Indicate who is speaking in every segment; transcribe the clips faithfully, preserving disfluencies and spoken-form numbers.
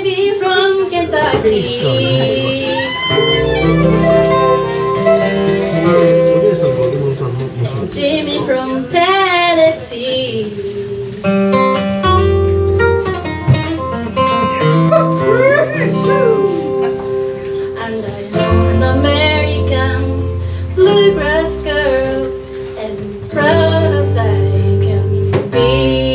Speaker 1: be from Kentucky. Jimmy from Tennessee. And I'm an American bluegrass girl, and proud as I can be.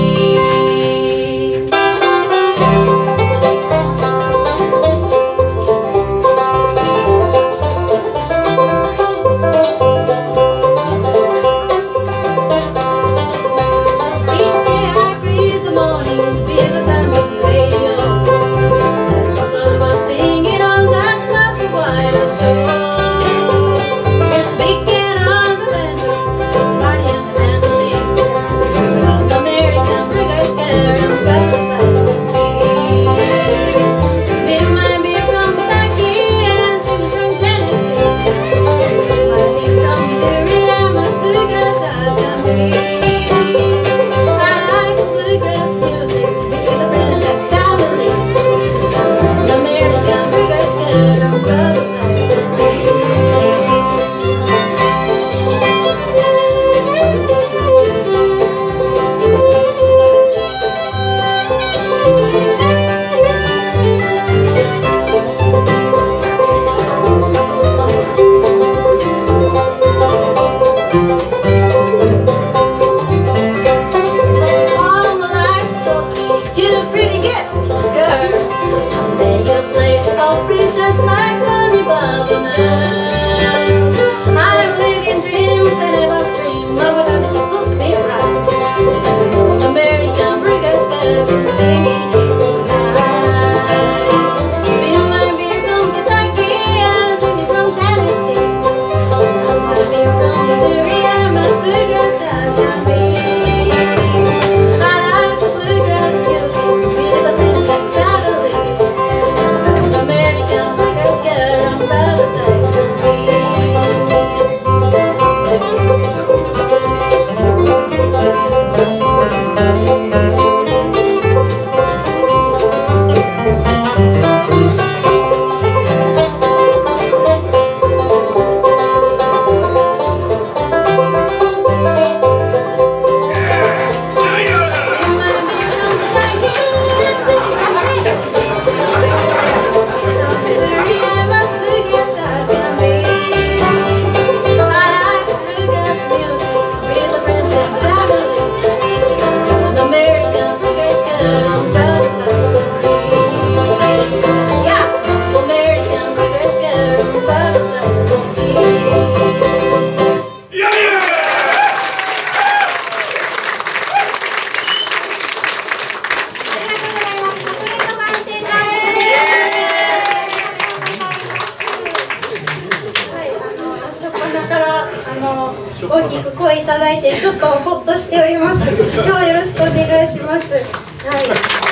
Speaker 2: 大きく声いただいてちょっとほっとしております。今日はよろしくお願いします。はい、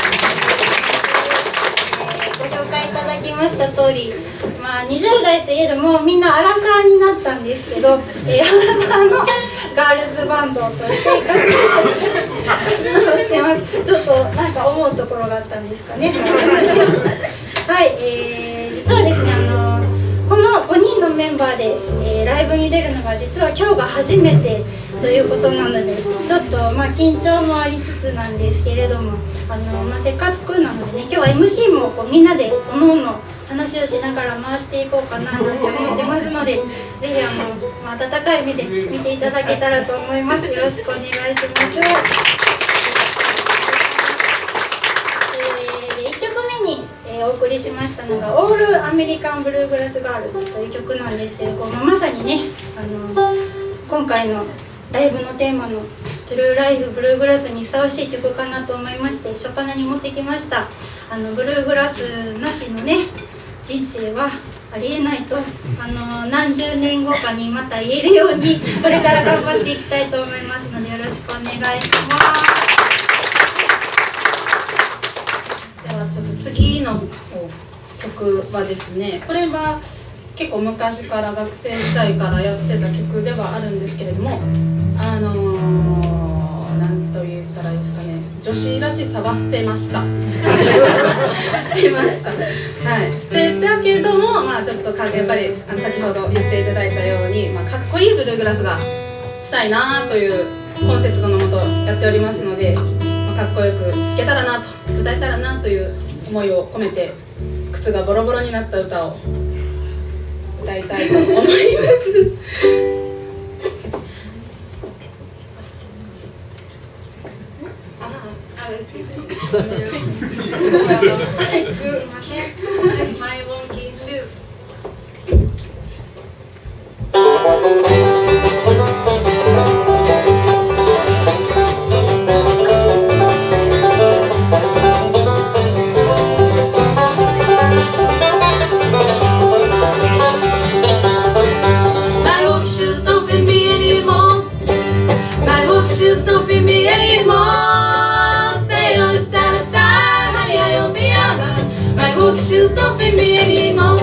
Speaker 2: えー、ご紹介いただきました通り、まあ、にじゅう代といえどもみんなアラサーになったんですけど、えー、アラサーのガールズバンドとして活動してます。ちょっとなんか思うところがあったんですかね。はい、えー、実はですね、あのこのごにんのメンバーで、えー、ライブに出るのが実は今日が初めてということなので、ちょっとまあ緊張もありつつなんですけれども、あの、まあ、せっかくなのでね、今日は エムシー もこうみんなでおのおの話をしながら回していこうかななんて思ってますので、ぜひあの、まあ、温かい目で見ていただけたらと思います。よろしくお願いします。えー、いっきょくめに、えー、お送りしましたのが「オールアメリカンブルーグラスガール」という曲なんですけど、こう、まあ、まさにね、あの今回のライブのテーマの「トゥルーライフブルーグラス」にふさわしい曲かなと思いまして初っ端に持ってきました。あのブルーグラスなしのね人生はありえないと、あの何十年後かにまた言えるようにこれから頑張っていきたいと思いますのでよろしくお願いします。
Speaker 3: ではちょっと次の曲はですね、これは結構昔から学生時代からやってた曲ではあるんですけれども、あのー、なんと言ったらいいですかね、 女子らしさは捨てました捨てましたはい捨てたけども、まあちょっとかやっぱりあの先ほど言っていただいたように、まあ、かっこいいブルーグラスがしたいなというコンセプトのもとやっておりますので、まあ、かっこよく弾けたらなと歌えたらなという思いを込めて靴がボロボロになった歌を歌いたいと思います
Speaker 4: マイウォンキンシューズ
Speaker 1: Shoes don't fit me anymore.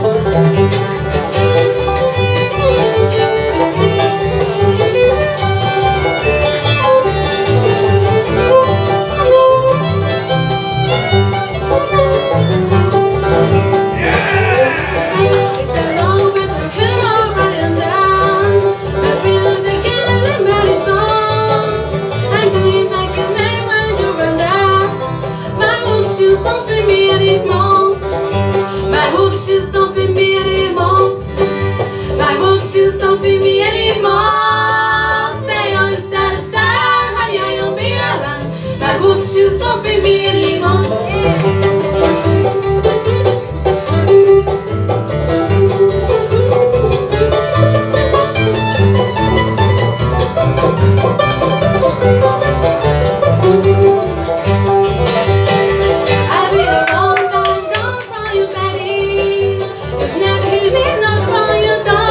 Speaker 1: Shoes don't fit me anymore. Stay on instead of die, honey, I don't be around. My work shoes don't fit me anymore. I've been a long time gone from you, baby. You've never heard me knock upon your door.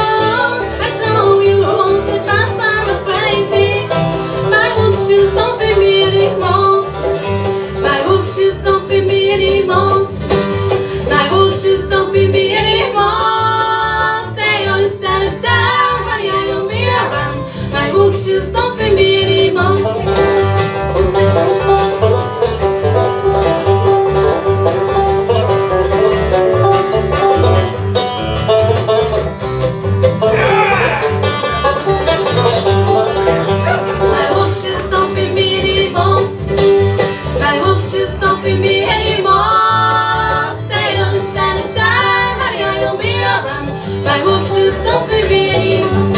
Speaker 1: Shoes don't fit me anymore. My work shoes don't fit me anymore. My work shoes don't fit me anymore. Stay on instead of die, honey, I don't be around. My work shoes don't fit me anymore. My work shoes don't fit me anymore.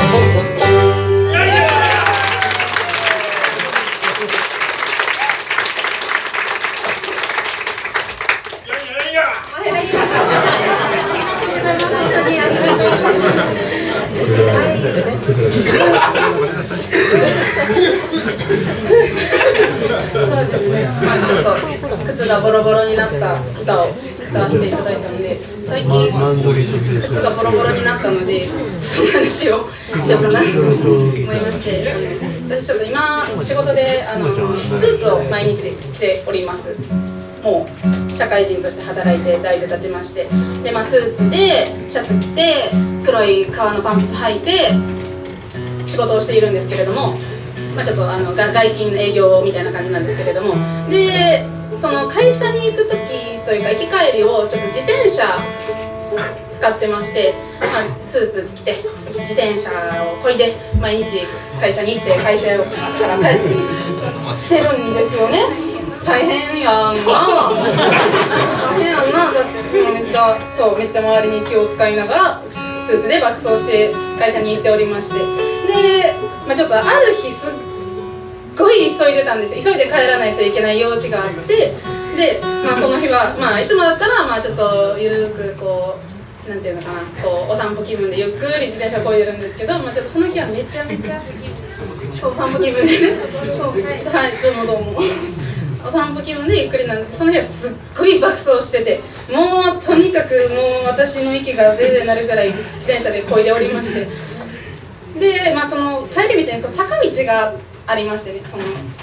Speaker 3: そうですね、まあ、ちょっと靴がボロボロになった歌を歌わせていただいたので、最近靴がボロボロになったのでその話をしようかなと思いまして、あの私ちょっと今仕事であのスーツを毎日着ております。もう社会人として働いてだいぶ経ちまして、で、まあ、スーツでシャツ着て黒い革のパンプス履いて仕事をしているんですけれども、まあ、ちょっとあの外勤営業みたいな感じなんですけれども、でその会社に行く時というか行き帰りをちょっと自転車使ってまして、まあ、スーツ着て自転車をこいで毎日会社に行って会社から帰ってきてるんですよね。大変やんな大変やんな。だってめっちゃそうめっちゃ周りに気を使いながらスーツで爆走して会社に行っておりまして、で、まあ、ちょっとある日すっごい急いでたんですよ。急いで帰らないといけない用事があって、で、まあ、その日は、まあ、いつもだったら、まあ、ちょっとゆるくこうなんていうのかな、こうお散歩気分でゆっくり自転車をこいでるんですけど、まあ、ちょっとその日はめちゃめちゃお散歩気分でねそうはい、どうもどうもお散歩気分でゆっくりなんですけど、その日はすっごい爆走してて、もうとにかくもう私の息が出てなるぐらい自転車でこいでおりまして、で、まあ、その帰り道にそう坂道がありましてね、その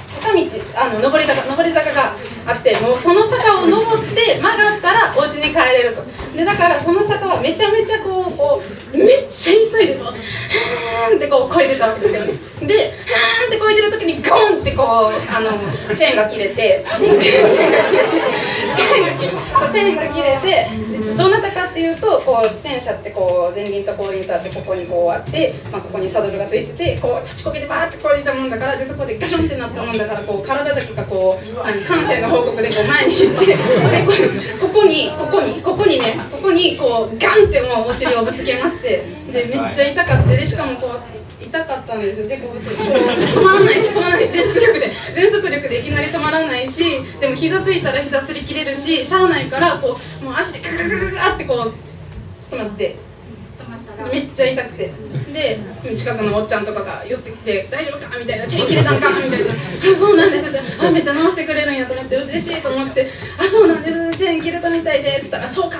Speaker 3: 坂道、あの上り坂上り坂があって、もうその坂を登って曲がったらお家に帰れると。でだからその坂はめちゃめちゃこうこうめっちゃ急いでこうはーんってこう漕いでたわけですよね。ではーんって漕いでる時にゴンってこうあのチェーンが切れてチェーンが切れてチェーンが切れてチェーンが切れてそうチェーンが切れて、でどうなったかっていうと、こう自転車ってこう前輪と後輪とあって、ここにこうあって、まあ、ここにサドルがついてて、こう立ちこげてバーってこいだもんだから、でそこでガションってなったもんだから、こう体だけがこうあの感性の報告でこう前に行って、でここにここにここにねここにこうガンってもうお尻をぶつけまして、でめっちゃ痛かって、でしかもこう痛かったんですよ。でこうこう止まらないし止まらないし全速力で全速力でいきなり止まらないし、でも膝ついたら膝すり切れるし、しゃあないからこうもう足でグググググってこう止まって。めっちゃ痛くて、で近くのおっちゃんとかが寄ってきて「大丈夫か?」みたいな「チェーン切れたんか?」みたいな「あそうなんです」ってあめっちゃ直してくれるんやと思って嬉しいと思って「あそうなんですチェーン切れたみたいで」っつったら「そうか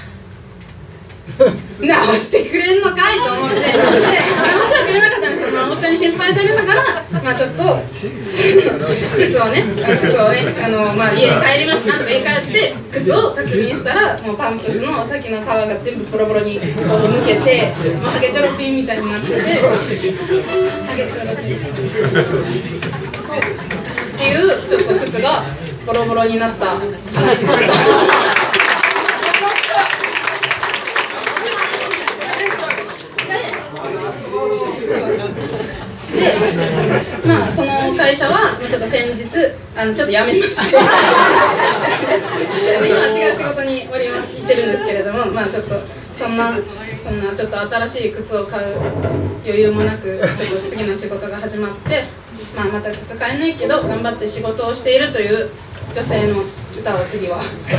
Speaker 3: 直してくれんのかい」と思って、で直してはくれなかったんですけど、まあ、おっちゃんに心配されながら、まあ、ちょっと靴をね靴をねあの、まあ、家に帰りました。なんとか家帰って靴を確認したら、もうパンプスの先の皮が全部ボロボロにこうむけて、もうハゲチョロピンみたいになってて、ハゲチョロピンっていうちょっと靴がボロボロになった話でした。で、まあその会社はちょっと先日あのちょっと辞めまして今は違う仕事におりま行ってるんですけれども、まあちょっとそんなそんなちょっと新しい靴を買う余裕もなく、ちょっと次の仕事が始まって、まあまた靴買えないけど頑張って仕事をしているという女性の歌を次は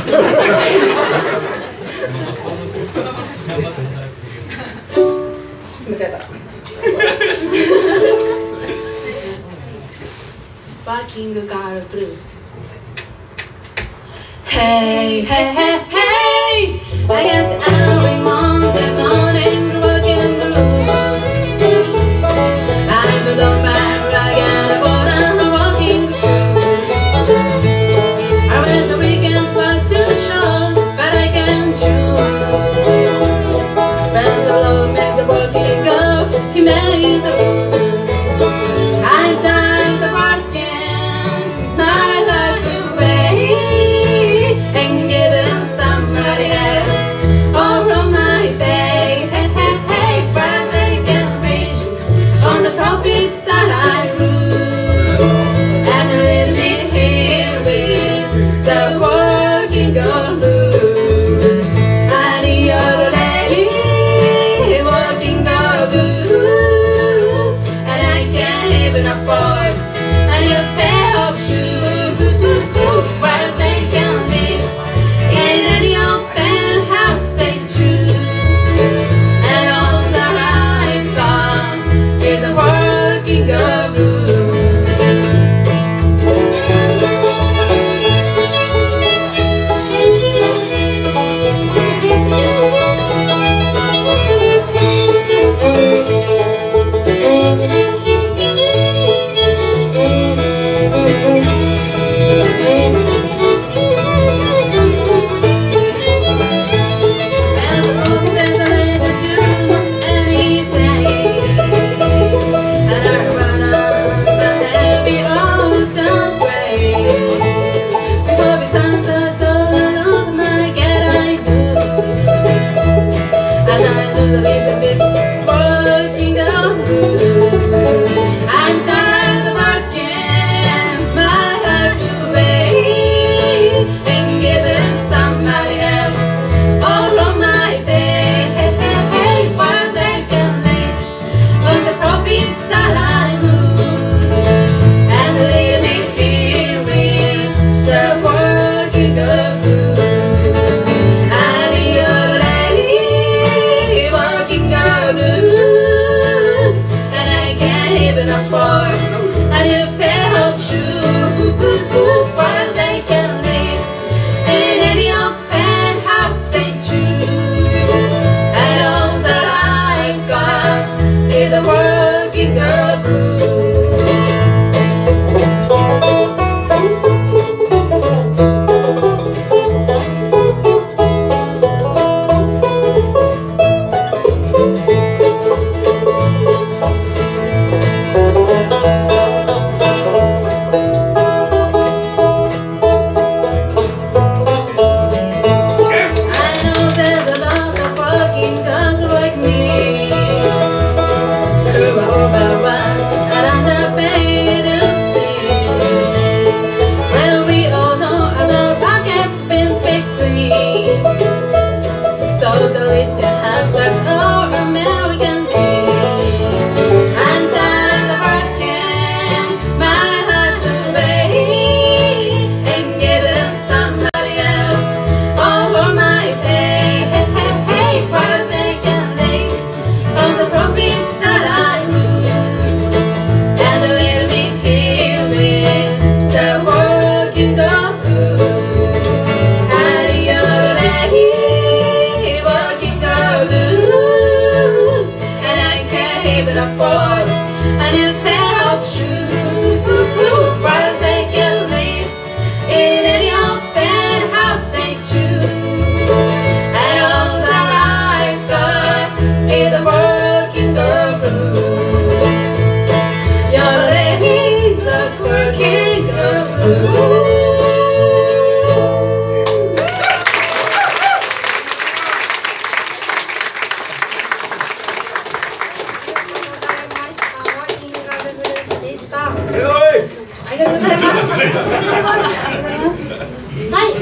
Speaker 3: 間違えた。Working Girl Blues. Hey, hey, hey, hey, I get every Monday morning working blues. I'm alone, but I get a bottom walking shoes. I went the weekend for two shows, but I can't choose. When the Lord made the working girl, He made the blues. I'm tired of working my life away and giving somebody else all of my pay. Hey, hey, hey, but they can reach on the profits that I lose, and leave me here with the working girl blues. I need your lady, working girl blues, and I can't even afford a new pair of shoes where they can live in any open house they choose. And all that I've got is a working girl blues.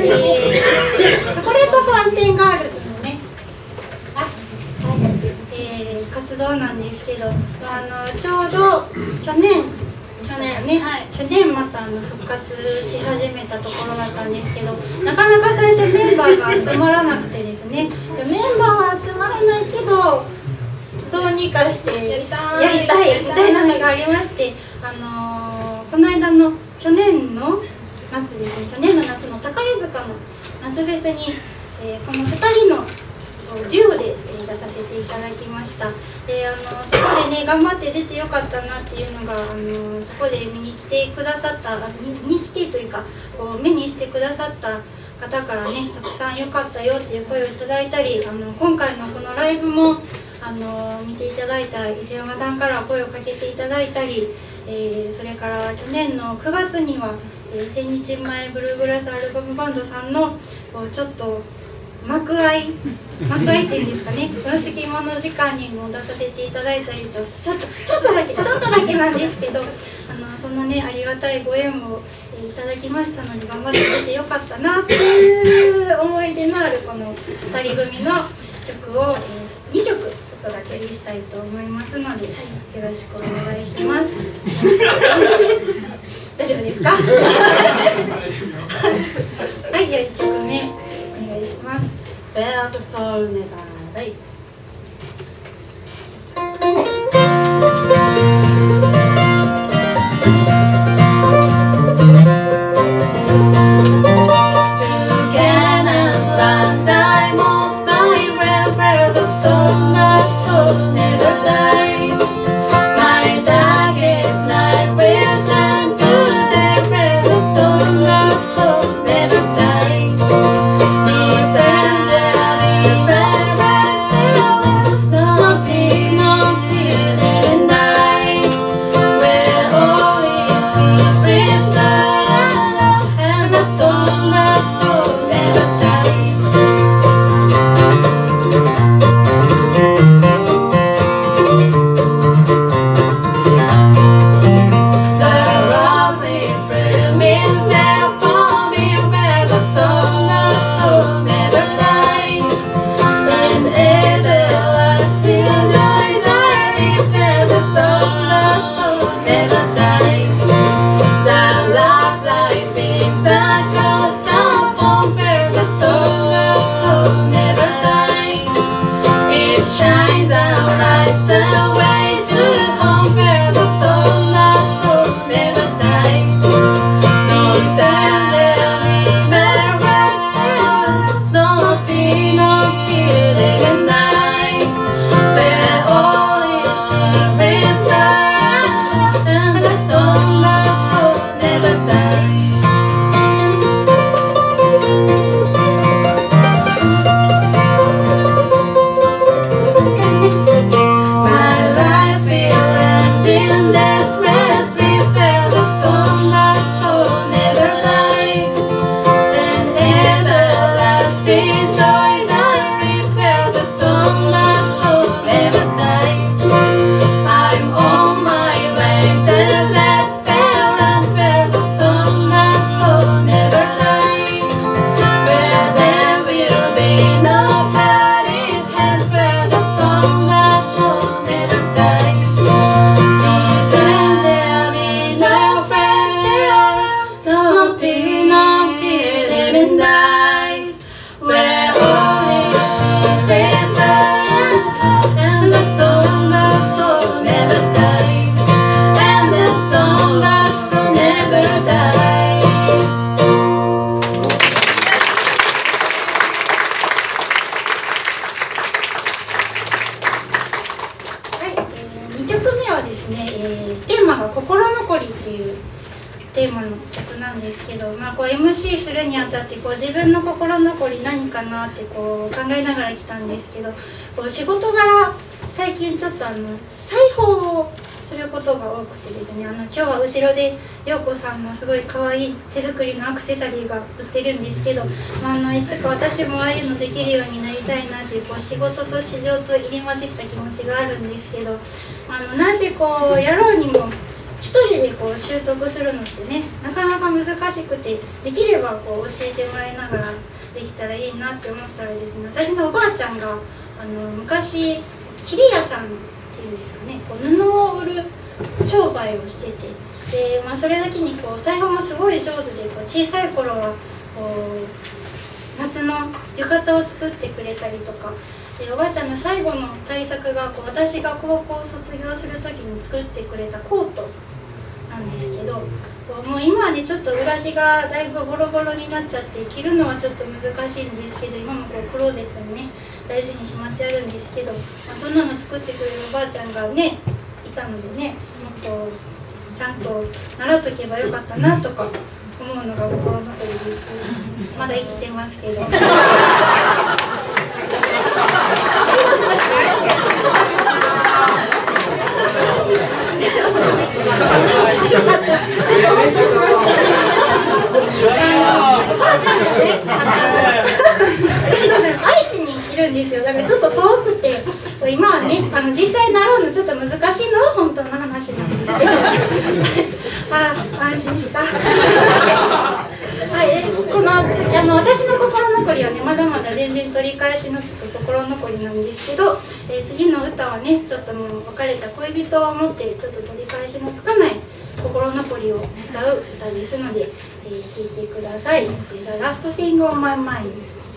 Speaker 2: えー、チョコレートファンテンガールズのね、あ、はい、えー、活動なんですけど、あのちょうど去年去年ね、はい、去年またあの復活し始めたところだったんですけど、なかなか最初メンバーが集まらなくてですね、でメンバーは集まらないけどどうにかしてやりたいやりたいみたいなのがありまして、あのー、この間の去年の夏ですね、去年の夏の宝塚の夏フェスに、えー、このふたりのデュオで出させていただきました。で、あのそこでね頑張って出てよかったなっていうのが、あのそこで見に来てくださった見に来てというかこう目にしてくださった方からね、たくさんよかったよっていう声をいただいたり、あの今回のこのライブもあの見ていただいた伊勢山さんから声をかけていただいたり、えー、それから去年のくがつには、えー、千日前ブルーグラスアルバムバンドさんのこうちょっと幕開幕開っていうんですかね、その隙間の時間にも出させていただいたり、ちょちょっとちょっとだけちょっとだけなんですけど、あのそのねありがたいご縁を、えー、いただきましたので、頑張って出てよかったなっていう思い出のあるこのふたり組の曲を、えー、にきょくちょっとだけにしたいと思いますので、よろしくお願いします。大丈夫ですか？はい、じゃあいっきょくめお願いします。
Speaker 1: Bears Soul Never Dies.
Speaker 2: エムシー するにあたってこう自分の心残り何かなってこう考えながら来たんですけど、こう仕事柄最近ちょっとあの裁縫をすることが多くてですね、あの今日は後ろで陽子さんのすごい可愛い手作りのアクセサリーが売ってるんですけど、まあ、あのいつか私もああいうのできるようになりたいなっていう、こう仕事と市場と入り混じった気持ちがあるんですけど、あのなんせこうやろうにも一人でこう習得するのってねなかなか難しくて、できればこう教えてもらいながらたらいいなって思ったらですね、私のおばあちゃんがあの昔切り屋さんっていうんですかね、こう布を売る商売をしてて、で、まあ、それだけにこうお裁縫もすごい上手で、こう小さい頃はこう夏の浴衣を作ってくれたりとかで、おばあちゃんの最後の大作がこう私が高校を卒業する時に作ってくれたコートなんですけど、もう今はねちょっと裏地がだいぶボロボロになっちゃって着るのはちょっと難しいんですけど、今もこうクローゼットにね大事にしまってあるんですけど、まあ、そんなの作ってくれるおばあちゃんがねいたのでね、もっとちゃんと習っとけばよかったなとか思うのが心残りです。まだ生きてますけど。おばあちゃんがね、愛知にいるんですよ。だからちょっと遠くて、今はね、あの実際習うのちょっと難しいのは本当の話なんですけど、ああ、安心した。はい、このあの私の心残りはね、まだまだ全然取り返しのつく心残りなんですけど、えー、次の歌はね、ちょっともう別れた恋人を思ってちょっと取り返しのつかない心残りを歌う歌ですので、えー、聴いてください。The Last Thing on My Mind。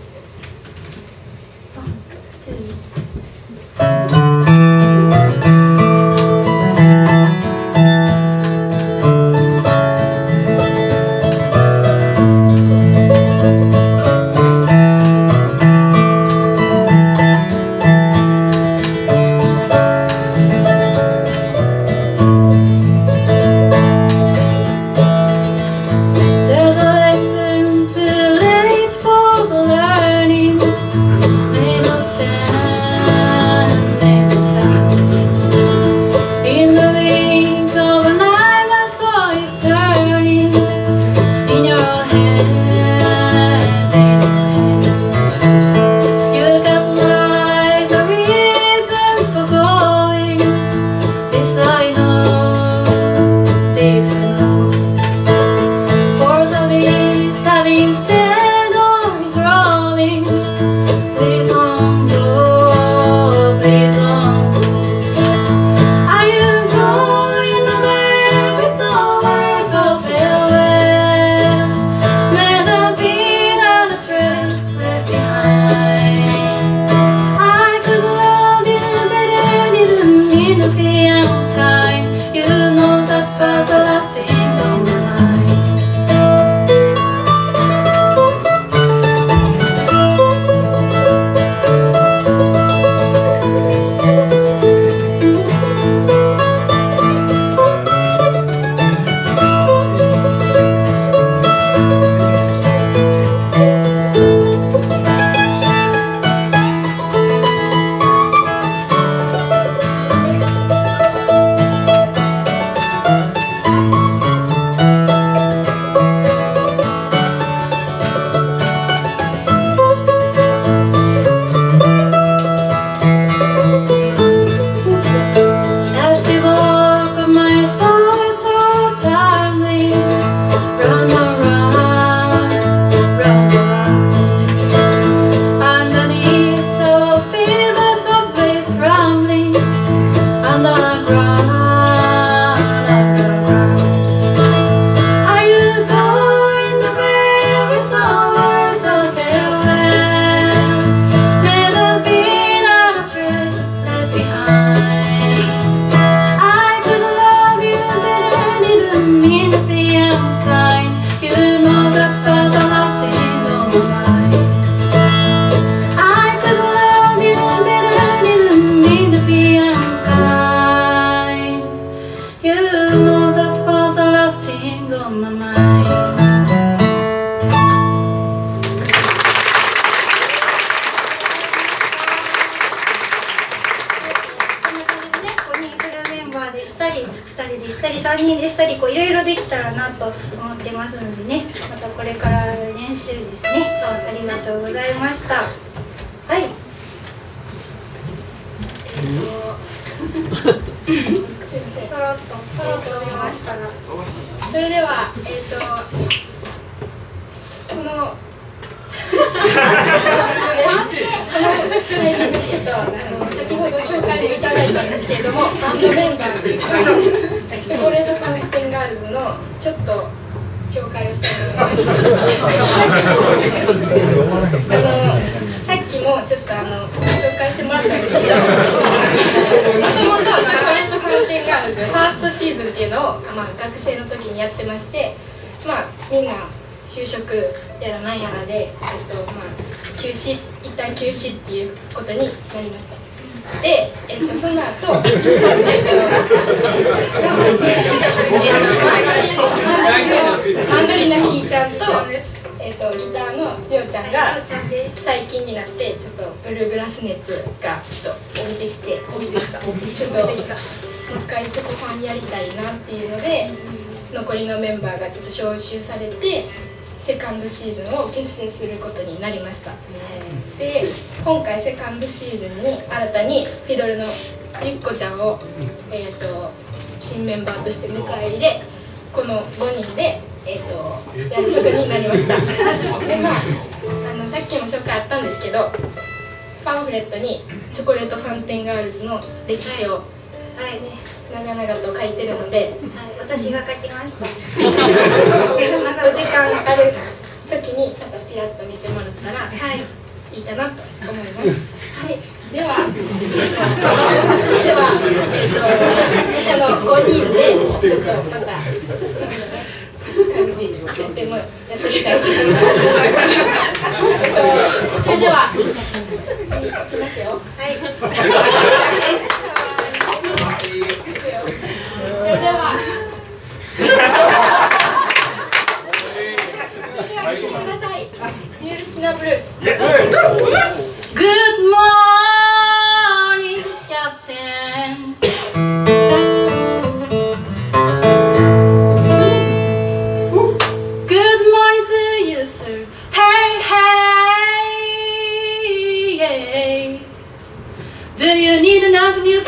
Speaker 2: さんにんでしたり、こういろいろできたらなと思ってますのでね、またこれから練習ですね。そう、ありがとうございました。はい。そろっとそろっと出ましたが、
Speaker 3: それではえっとこの
Speaker 5: ちょっとあの先ほど紹介もいただいたんですけれども、バンドメンバーというかチョコレートファウンテンガールズのちょっと紹介をしたいと思います。あのさっきもちょっとあの紹介してもらったんですけど、もともとチョコレートファウンテンガールズファーストシーズンっていうのを、まあ、学生の時にやってまして、まあ、みんな就職やらなんやらで、えっとまあ、休止一旦休止っていうことになりました。で、えっと、その後、えっと、マンドリンのキーちゃんと、えっと、ギターのりょうちゃんが最近になってちょっとブルーグラス熱がちょっと降りてきて降りてきたちょっともう一回ちょっとファンやりたいなっていうので残りのメンバーがちょっと招集されてセカンドシーズンを結成することになりました。で、今回セカンドシーズンに新たにフィドルのゆっこちゃんを、えー、と新メンバーとして迎え入れ、このごにんで、えー、とやることになりました。で、まあ、あのさっきも紹介あったんですけど、パンフレットにチョコレートファウンテンガールズの歴史を、はいね、長々と書いてるので、はい、
Speaker 2: 私が書きました。
Speaker 5: お時間ある時にちょっとピラッと見てもらったら、はい、いいかなと思います。はい、では、では、えっと、このごにんでちょっとまた次のね感じとってもやってみたいと思います。えっと、それでは、いきますよ。はい。それでは。
Speaker 2: Good morning, Captain. Good morning to you, sir. Hey, hey, yeah. Do you need another music?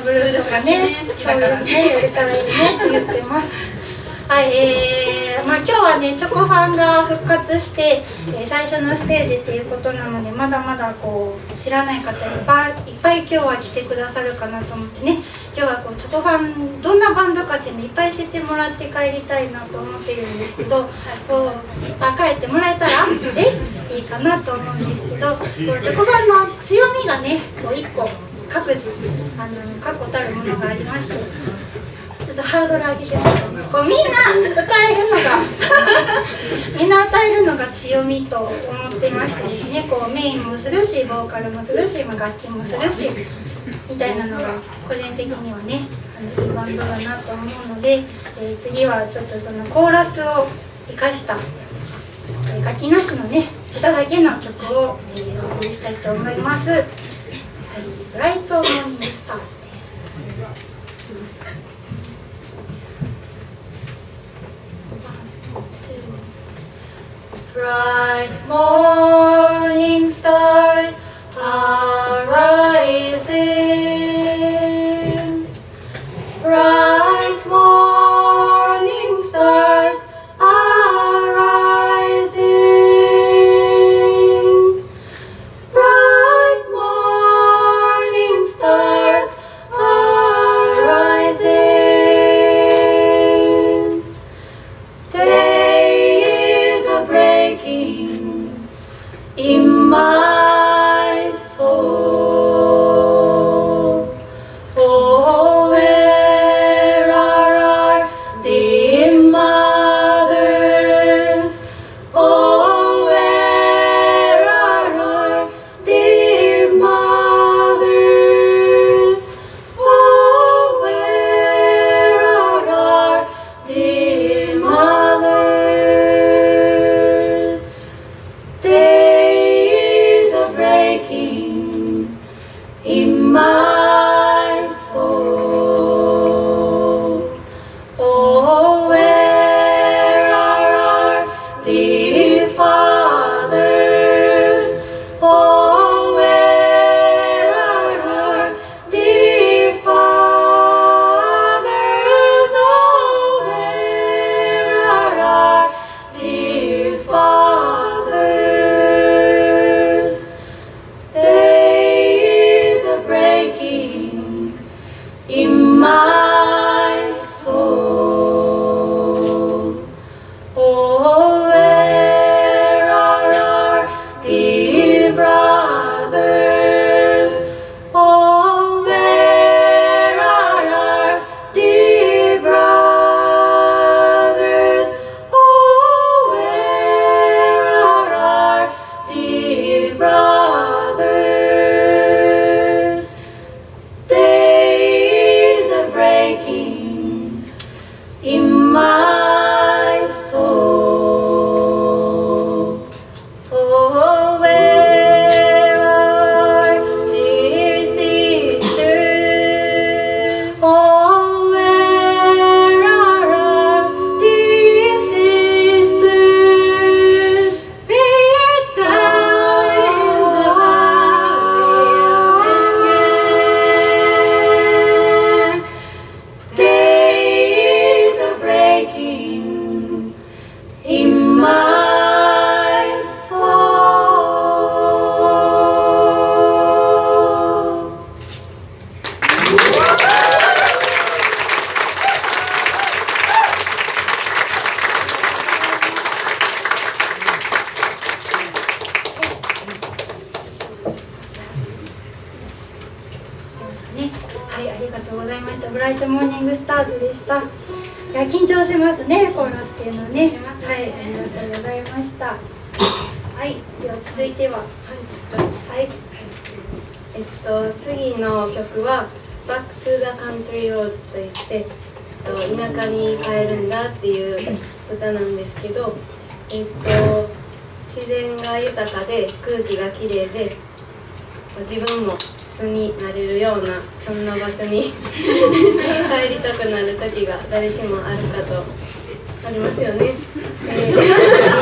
Speaker 2: ブルースとかね、そういうねやれたらいいねって言ってます。はい、えーまあ、今日はねチョコファンが復活して、えー、最初のステージっていうことなので、まだまだこう知らない方いっぱいいっぱい今日は来てくださるかなと思ってね、今日はこうチョコファンどんなバンドかっていうのいっぱい知ってもらって帰りたいなと思ってるんですけど、こうあ帰ってもらえたらえいいかなと思うんですけど、こうチョコファンの強みがねこういっこ各自あの確固たるものがありまして、ちょっとハードル上げてもらいます。こうみんな歌えるのがみんな歌えるのが強みと思ってましてですね、こうメインもするしボーカルもするし、まあ、楽器もするしみたいなのが個人的にはねあのいいバンドだなと思うので、えー、次はちょっとそのコーラスを生かした、えー、楽器なしのね歌だけの曲を、えー、お送りしたいと思います。はい、ブライトモーニングスターズです。Bright morning stars are rising. Bright morning stars are rising. Bright morning stars are rising. Day is a breaking in my soul. Oh, where are our dear mothers? Oh, where are our dear mothers? Oh, where are our dear mothers? Day is a breaking in my soul. Oh, where are our dear fathers? Oh, where are our dear fathers? Oh, where are our dear fathers? Day is a breaking in my soul. Oh, where are our dear brothers? Oh, where are our dear brothers? Oh, where are our dear brothers? Day is a breaking in my soul. Oh, where are dear sisters? Oh, where are our dear sisters? They are down in the valley of sin. Day is a breaking in my soul. ね、はい、ありがとうございました。ブライトモーニングスターズでした。いや緊張しますね、コーラスっていうのはね。はい、ありがとうございました。はい、では続いては、はい、
Speaker 3: えっと次の曲は「Back to the Country Roads」といって、えっと、田舎に帰るんだっていう歌なんですけど、えっと、自然が豊かで空気がきれいで自分も素になれるようなそんな場所に帰りたくなる時が誰しもあるかとありますよね。えー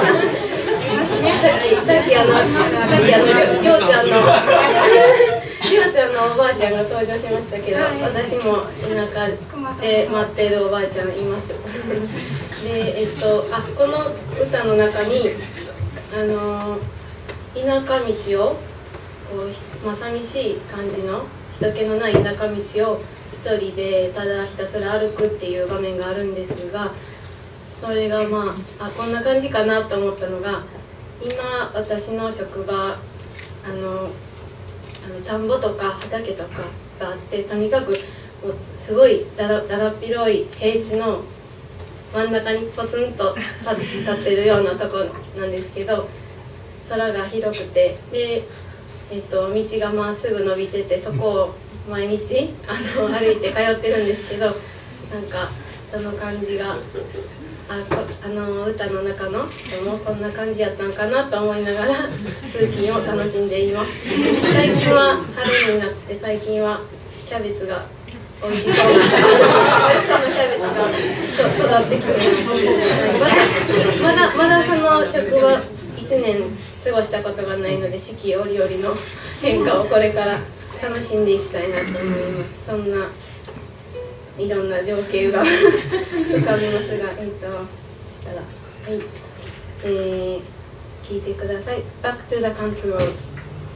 Speaker 3: さっきさっきあのさっきあのりょうちゃんのり
Speaker 5: りおちゃんのおばあちゃんが登場しましたけど、私も田舎で待ってるおばあちゃんいます。で、えっと、あ、この歌の中にあの田舎道をこう、まあ、寂しい感じの人気のない田舎道を一人でただひたすら歩くっていう場面があるんですが、それがまあ、あ、こんな感じかなと思ったのが、今私の職場あのあの田んぼとか畑とかがあって、とにかくもうすごいだらだらっ広い平地の真ん中にポツンと立ってるようなとこなんですけど、空が広くて、で、えっと、道がまっすぐ伸びてて、そこを毎日あの歩いて通ってるんですけど、なんかその感じがあこあの歌の中の人もこんな感じやったんかなと思いながら通勤を楽しんでいます。最近は春になって、最近はキャベツが美味しそうな美味しそうなキャベツが育ってきています。まだまだその職場いちねん過ごしたことがないので、四季折々の変化をこれから楽しんでいきたいなと思います。そんないろんな情景が浮かびますが、えっとしたらはい、えー、聞いてください。Back to the Country Roads。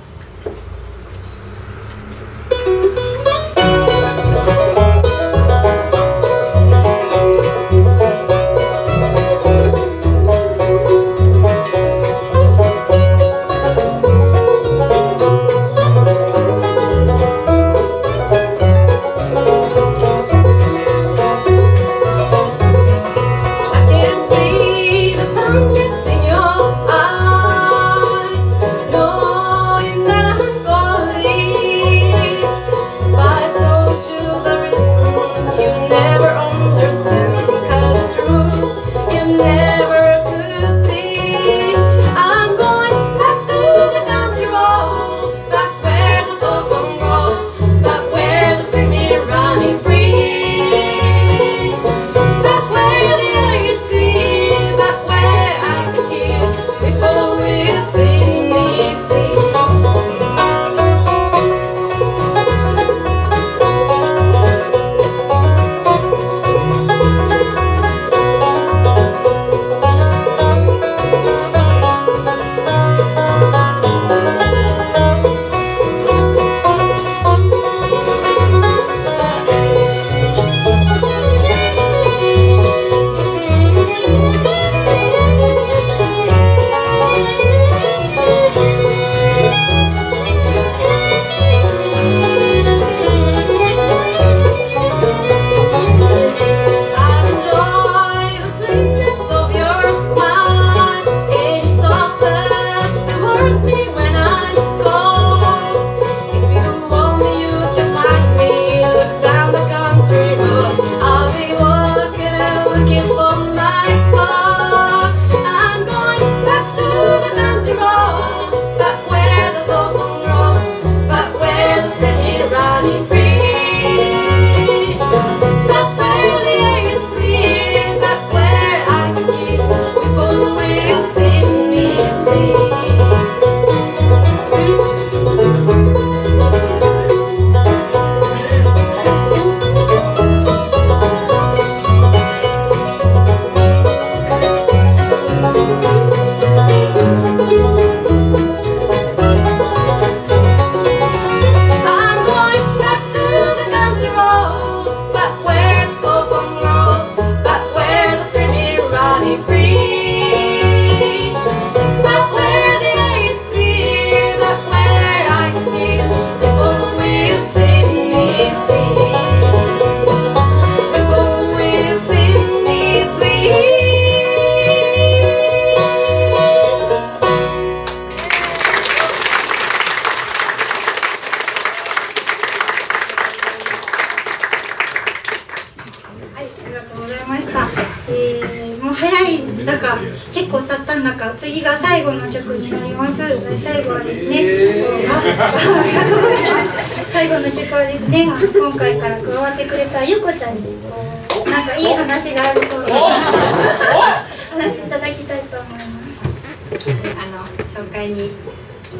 Speaker 2: 次が最後の曲になります。最後はですね、あ、ありがとうございます。最後の曲はですね、今回から加わってくれたゆこちゃんになんかいい話があるそうなので話していただきたいと思います。
Speaker 5: あの紹介に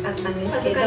Speaker 5: だったんですけど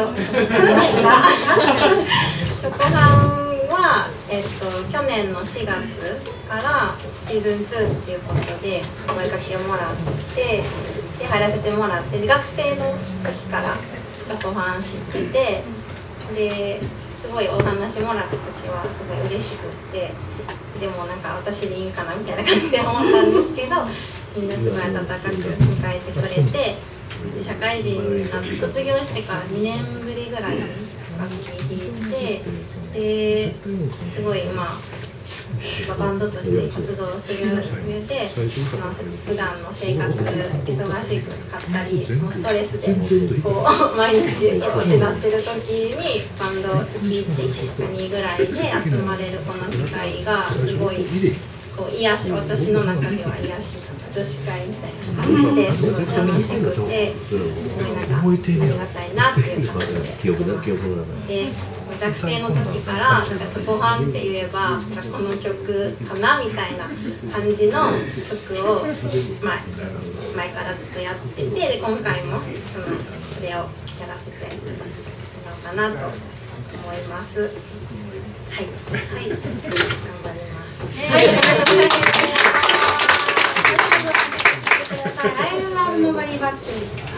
Speaker 5: チョコハンは、えっと、去年のしがつからシーズンツーっていうことでお声かけをもらってで入らせてもらってで学生の時からチョコハン知っててですごいお話もらった時はすごい嬉しくってでもなんか私でいいんかなみたいな感じで思ったんですけどみんなすごい温かく迎えてくれてで社会人になって卒業してからにねんぶりぐらいに楽器弾いてですごいまあバンドとして活動する上で、まあ、普段の生活忙しかったりもうストレスでこう毎日こうってなってる時にバンド月いち、にぐらいで集まれるこの機会がすごいこう癒し私の中では癒し女子会みたいな感じですごい楽しくてすごいなんかありがたいなっていう感じで。で学生の時からなんかチョコハンって言えばこの曲かなみたいな感じの曲を前, 前からずっとやっててで今回もそのそれをやらせてもらおうかなと思います。はい、はい、頑張ります。
Speaker 2: はい、ありがとうございます。アイラブノバリバッチ